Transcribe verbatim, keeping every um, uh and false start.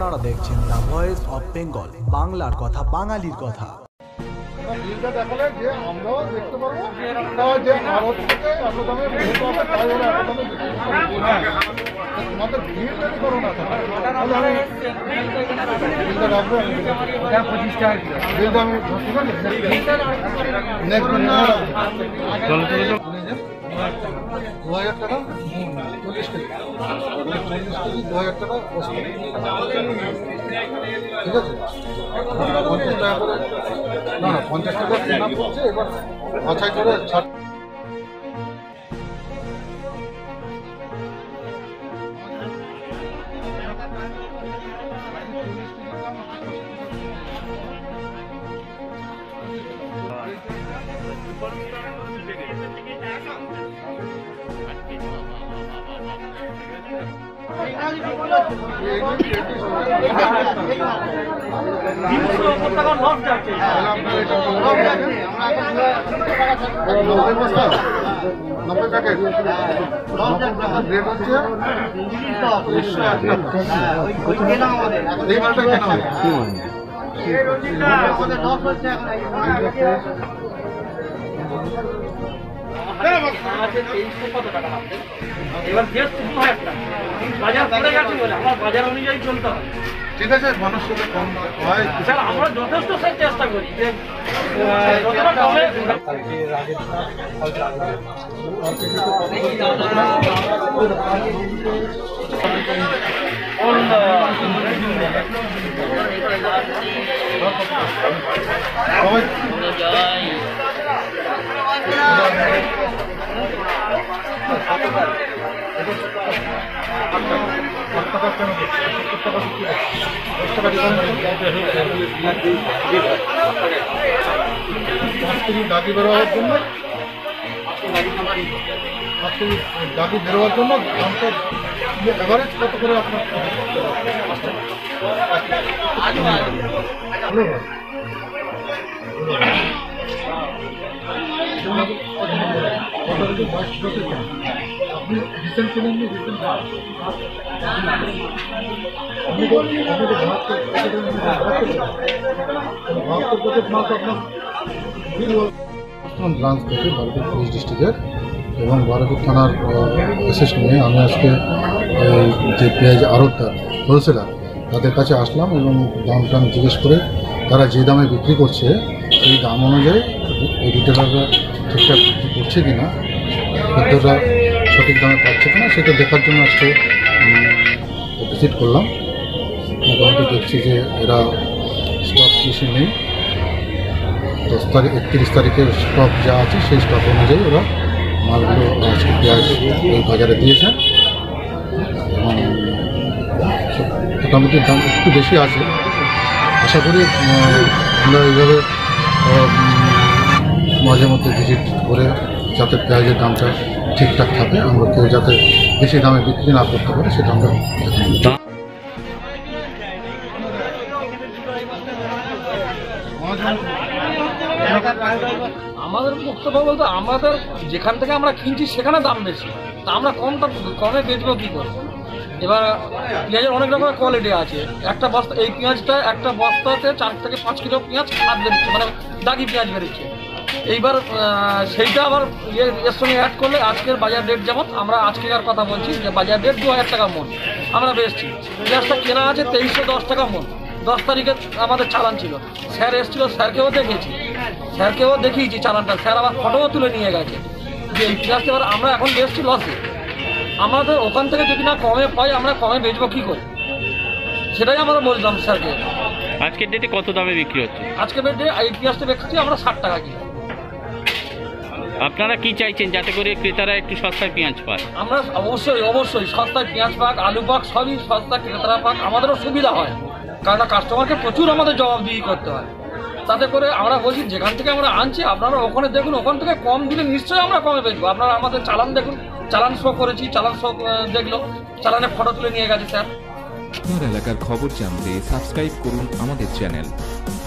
আপনারা দেখছেন the voice of Bengal, বাংলার কথা, বাঙালির কথা। দু হাজার টাকা চল্লিশ কেজি দু হাজার টাকা ঠিক আছে, পঞ্চাশ টাকা করে না না পঞ্চাশ টাকা কেনা পড়ছে। এবার বাছাই করে ছাড় নব্বই প্যাকেট রেট হচ্ছে এই মালটা কেনা হয় বাজার অনুযায়ী চলতে হয়। ঠিক আছে, মানুষ সাথে কম হয় স্যার, আমরা যথেষ্ট স্যার চেষ্টা করি যে দাগি বেরোয়ার জন্য দাগি বেরোয়ার জন্য দামটা এভারেজ কত করে আপনার আপনি রিসেন্ট কিনেন নি রিসেন্ট আপনি তো আপনি তো বাহাত্তর বাহাত্তর প্যাকেট মাছ আপনার ব্রাঞ্চ থেকে বারোপুর পুলিশ ডিস্ট্রিক্টের এবং বারোপুর থানার বিশেষ নিয়ে আমি আজকে যে পেঁয়াজ আড়তদার হোলসেলার তাদের কাছে আসলাম এবং দাম টাম জিজ্ঞেস করে তারা যে দামে বিক্রি করছে সেই দাম অনুযায়ী এই রিটেলাররা ঠিকঠাক বিক্রি করছে কি না, খদ্দেররা সঠিক দামে পাচ্ছে কিনা সেটা দেখার জন্য আজকে ভিজিট করলাম। মোটামুটি দেখছি যে এরা স্টক বেশি নেই, দশ তারিখ একত্রিশ তারিখের স্টক যা আছে সেই স্টক অনুযায়ী ওরা মালগুলো আজকে পেঁয়াজ এই বাজারে দিয়েছে এবং মোটামুটি দাম একটু বেশি আছে। আশা করি আমরা এইভাবে মাঝে মধ্যে ভিজিট করে যাতে পেঁয়াজের দামটা ঠিকঠাক থাকে, আমরা কেউ যাতে বেশি দামে বিক্রি না করতে পারে সেটা আমরা আমাদের বক্তব্য বলতে আমাদের যেখান থেকে আমরা কিনছি সেখানে দাম বেশি, তা আমরা কম কমে বেচবো কী করে? এবার পেঁয়াজের অনেক রকমের কোয়ালিটি আছে। একটা বস্তা এই পেঁয়াজটা একটা বস্তাতে চার থেকে পাঁচ কিলো পেঁয়াজ খাদ বেরোচ্ছে, মানে দাগি পেঁয়াজ বেরোচ্ছে। এইবার সেইটা আবার এর সঙ্গে অ্যাড করলে আজকের বাজার রেট যেমন, আমরা আজকের কথা বলছি যে বাজার রেট দু হাজার টাকা মন আমরা বেচছি। পেঁয়াজটা কেনা আছে তেইশশো দশ টাকা মন, দশ তারিখে আমাদের চালান ছিল। স্যার এসেছিলো, স্যারকেও দেখেছি, স্যারকেও দেখিয়েছি চালানটা, স্যার আবার ফটোও তুলে নিয়ে গেছে যে এই পেঁয়াজটা এবার আমরা এখন বেচছি লসে। আমাদের ওখান থেকে যদি না কমে পাই আমরা কমে বেচবো কী করে, সেটাই আমরা বললাম স্যারকে। আজকের ডেটে কত দামে বিক্রি হচ্ছে? আজকের ডেটে এই পেঁয়াজটা বেচছি আমরা ষাট টাকা কিলো। আপনারা কি চাইছেন যাতে করে ক্রেতারা একটু সস্তায় পেঁয়াজ পায়? আমরা অবশ্যই অবশ্যই সস্তায় পেঁয়াজ পাক, আলু পাক, সবই সস্তা, ক্রেতারা পাক, আমাদেরও সুবিধা হয়। কারণ কাস্টমারকে প্রচুর আমাদের জবাবদিহি করতে হয়। তাতে করে আমরা বলছি যেখান থেকে আমরা আনছি আপনারা ওখানে দেখুন, ওখান থেকে কম দিলে নিশ্চয়ই আমরা কমে বেচবো। আপনারা আমাদের চালান দেখুন, চালান শো করেছি, চালান শো দেখলো, চালানে ফটো তুলে নিয়ে গেছে স্যার। আপনার এলাকার খবর জানতে সাবস্ক্রাইব করুন আমাদের চ্যানেল।